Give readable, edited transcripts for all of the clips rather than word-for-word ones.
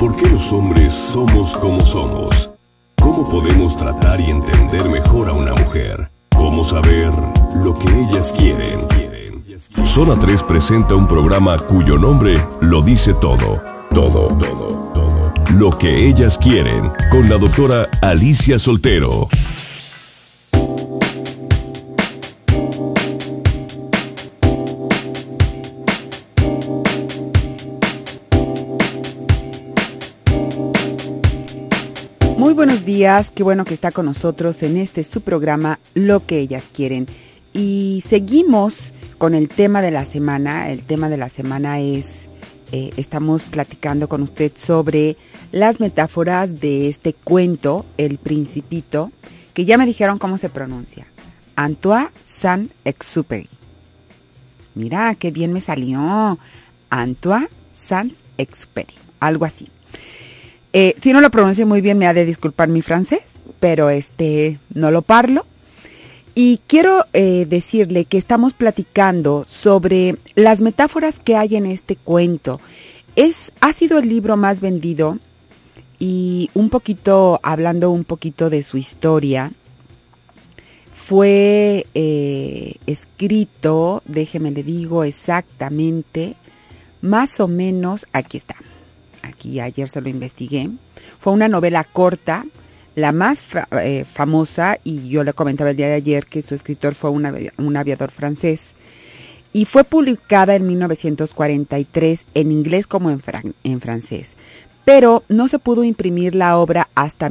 ¿Por qué los hombres somos como somos? ¿Cómo podemos tratar y entender mejor a una mujer? ¿Cómo saber lo que ellas quieren? Zona 3 presenta un programa cuyo nombre lo dice todo. Todo. Lo que ellas quieren, con la doctora Alicia Soltero. Muy buenos días, qué bueno que está con nosotros en su programa Lo que ellas quieren. Y seguimos con el tema de la semana. El tema de la semana es, estamos platicando con usted sobre las metáforas de este cuento, El Principito, que ya me dijeron cómo se pronuncia. Antoine Saint-Exupéry. Mira, qué bien me salió. Antoine Saint-Exupéry, algo así. Si no lo pronuncio muy bien, me ha de disculpar mi francés, pero no lo parlo. Y quiero decirle que estamos platicando sobre las metáforas que hay en este cuento. Ha sido el libro más vendido y hablando un poquito de su historia, fue escrito, déjeme le digo exactamente, más o menos, aquí está. Aquí ayer se lo investigué. Fue una novela corta, la más famosa, y yo le comentaba el día de ayer que su escritor fue un aviador francés, y fue publicada en 1943 en inglés como en francés, pero no se pudo imprimir la obra hasta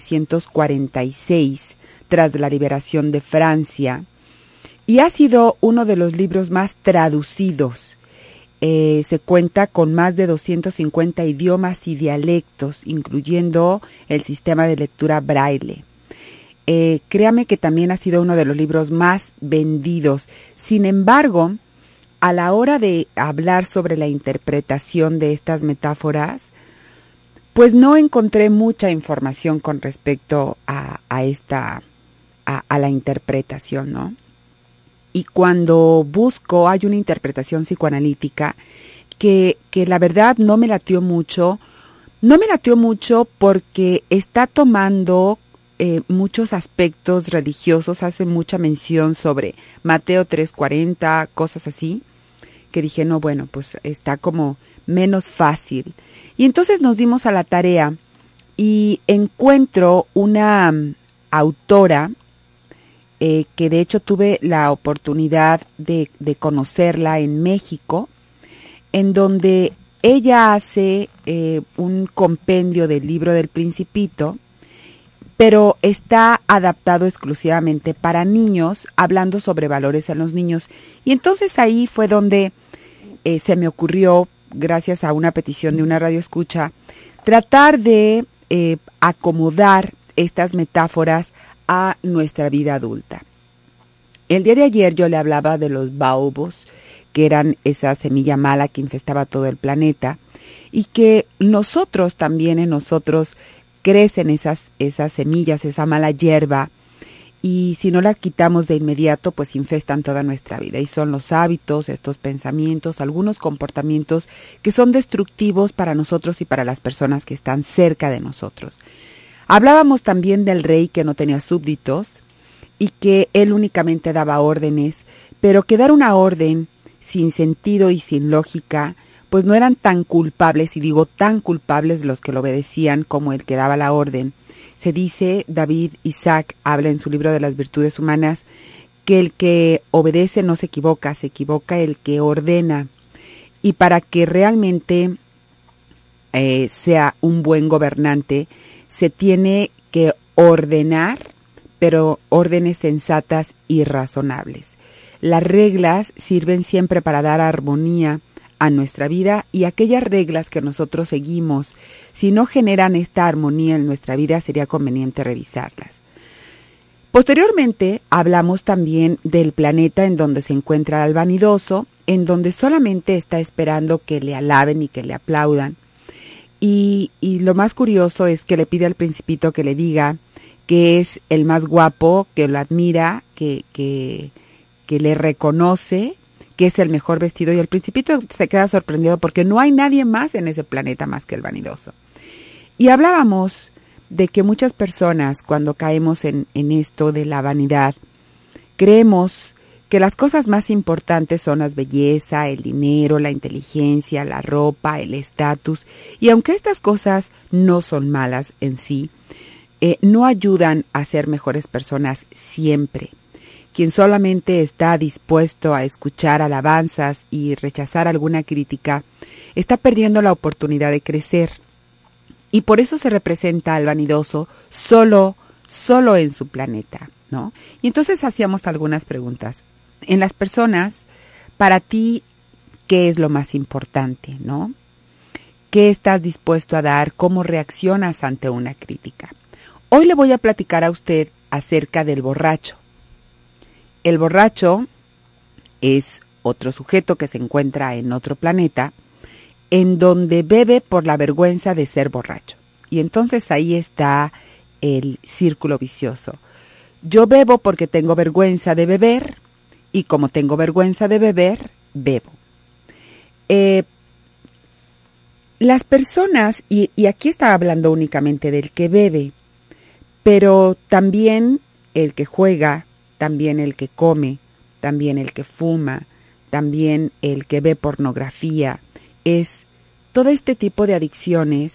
1946, tras la liberación de Francia, y ha sido uno de los libros más traducidos. Se cuenta con más de 250 idiomas y dialectos, incluyendo el sistema de lectura braille. Créame que también ha sido uno de los libros más vendidos. Sin embargo, a la hora de hablar sobre la interpretación de estas metáforas, pues no encontré mucha información con respecto a la interpretación, ¿no? Y cuando busco, hay una interpretación psicoanalítica que la verdad no me latió mucho. No me latió mucho porque está tomando muchos aspectos religiosos, hace mucha mención sobre Mateo 3:40, cosas así, que dije, no, bueno, pues está como menos fácil. Y entonces nos dimos a la tarea y encuentro una autora, que de hecho tuve la oportunidad de conocerla en México, en donde ella hace un compendio del libro del Principito, pero está adaptado exclusivamente para niños, hablando sobre valores en los niños. Y entonces ahí fue donde se me ocurrió, gracias a una petición de una radioescucha, tratar de acomodar estas metáforas a nuestra vida adulta. El día de ayer yo le hablaba de los baobos, que eran esa semilla mala que infestaba todo el planeta, y que nosotros también, en nosotros crecen esas semillas, esa mala hierba, y si no la quitamos de inmediato, pues infestan toda nuestra vida. Y son los hábitos, estos pensamientos, algunos comportamientos que son destructivos para nosotros y para las personas que están cerca de nosotros. Hablábamos también del rey que no tenía súbditos y que él únicamente daba órdenes, pero que dar una orden sin sentido y sin lógica, pues no eran tan culpables, y digo tan culpables los que lo obedecían como el que daba la orden. Se dice, David Isaac habla en su libro de las virtudes humanas, que el que obedece no se equivoca el que ordena. Y para que realmente sea un buen gobernante, se tiene que ordenar, pero órdenes sensatas y razonables. Las reglas sirven siempre para dar armonía a nuestra vida, y aquellas reglas que nosotros seguimos, si no generan esta armonía en nuestra vida, sería conveniente revisarlas. Posteriormente hablamos también del planeta en donde se encuentra el vanidoso, en donde solamente está esperando que le alaben y que le aplaudan. Y lo más curioso es que le pide al Principito que le diga que es el más guapo, que lo admira, que le reconoce, que es el mejor vestido, y el Principito se queda sorprendido porque no hay nadie más en ese planeta más que el vanidoso. Y hablábamos de que muchas personas, cuando caemos en esto de la vanidad, creemos que las cosas más importantes son la belleza, el dinero, la inteligencia, la ropa, el estatus, y aunque estas cosas no son malas en sí, no ayudan a ser mejores personas siempre. Quien solamente está dispuesto a escuchar alabanzas y rechazar alguna crítica, está perdiendo la oportunidad de crecer. Y por eso se representa al vanidoso solo en su planeta, ¿no? Y entonces hacíamos algunas preguntas. En las personas, para ti, ¿qué es lo más importante, no? ¿Qué estás dispuesto a dar? ¿Cómo reaccionas ante una crítica? Hoy le voy a platicar a usted acerca del borracho. El borracho es otro sujeto que se encuentra en otro planeta, en donde bebe por la vergüenza de ser borracho. Y entonces ahí está el círculo vicioso. Yo bebo porque tengo vergüenza de beber, y como tengo vergüenza de beber, bebo. Las personas, y aquí está hablando únicamente del que bebe, pero también el que juega, también el que come, también el que fuma, también el que ve pornografía, todo este tipo de adicciones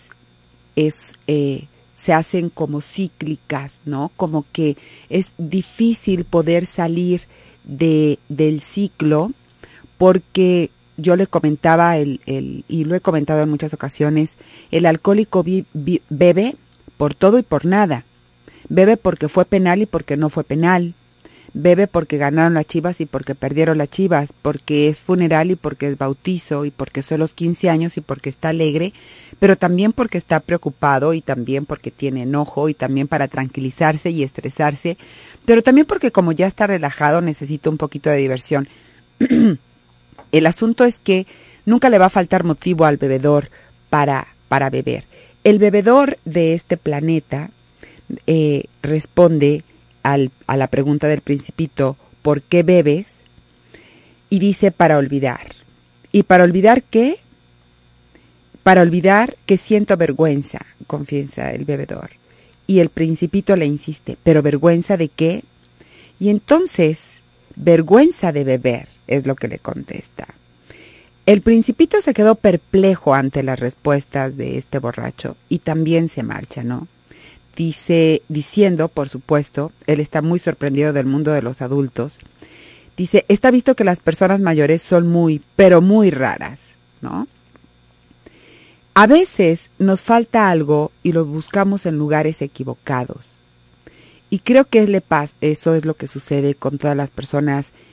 se hacen como cíclicas, ¿no? Como que es difícil poder salir del ciclo, porque yo le comentaba y lo he comentado en muchas ocasiones, el alcohólico bebe por todo y por nada. Bebe porque fue penal y porque no fue penal. Bebe porque ganaron las Chivas y porque perdieron las Chivas, porque es funeral y porque es bautizo y porque son los 15 años y porque está alegre, pero también porque está preocupado y también porque tiene enojo y también para tranquilizarse y estresarse, pero también porque como ya está relajado necesita un poquito de diversión. El asunto es que nunca le va a faltar motivo al bebedor para beber. El bebedor de este planeta responde a la pregunta del Principito, ¿por qué bebes? Y dice, para olvidar. ¿Y para olvidar qué? Para olvidar que siento vergüenza, confiesa el bebedor. Y el Principito le insiste, ¿pero vergüenza de qué? Y entonces, vergüenza de beber, es lo que le contesta. El Principito se quedó perplejo ante las respuestas de este borracho y también se marcha, ¿no? Diciendo, por supuesto, él está muy sorprendido del mundo de los adultos. Dice, está visto que las personas mayores son muy, pero muy raras, ¿no? A veces nos falta algo y lo buscamos en lugares equivocados. Y creo que eso es lo que sucede con todas las personas